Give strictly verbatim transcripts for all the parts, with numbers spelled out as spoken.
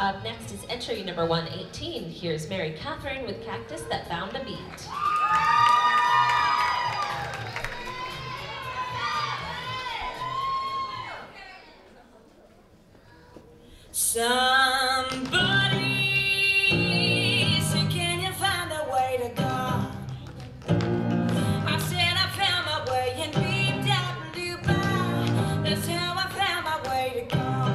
Up next is entry number one eighteen. Here's Mary Catherine with Cactus That Found a Beat. Somebody said, can you find a way to God? I said I found my way and beamed out in Dubai. That's how I found my way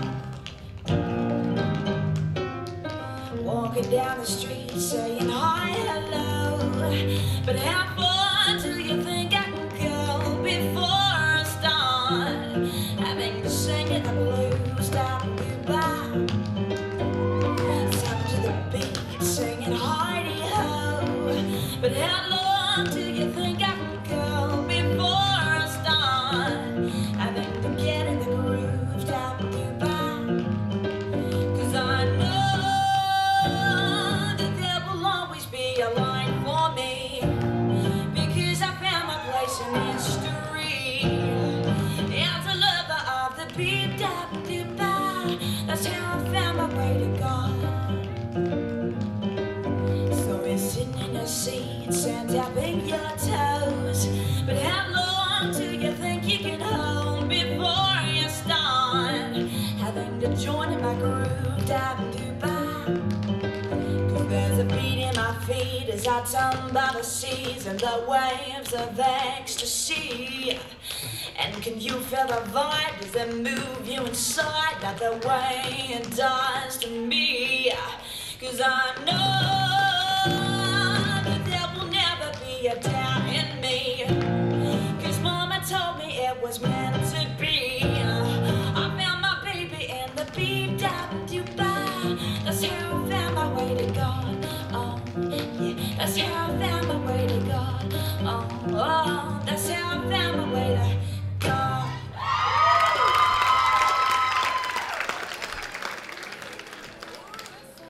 to God. Walking down the street saying hi, hello. But how far do you think I can go before I start having to sing in the blues down in Dubai? Singing hi-de-ho. But how long do you think I can go before I start having to get in the groove down in Dubai? Cause I know that there will always be a line for me, because I found my place in history as a lover of the beat down in Dubai. That's how I found my way to God. Sitting in a seat, sand tapping your toes. But how long do you think you can hold before you start having to join in my groove down in Dubai? Cause there's a beat in my feet as I tumble by the seas and the waves of ecstasy. And can you feel the vibe? Does it move you inside like the way it does to me? Cause I know a doubt in me, cause mama told me it was meant to be. I found my baby in the beat down in Dubai. That's how I found my way to God. Oh, yeah, that's how I found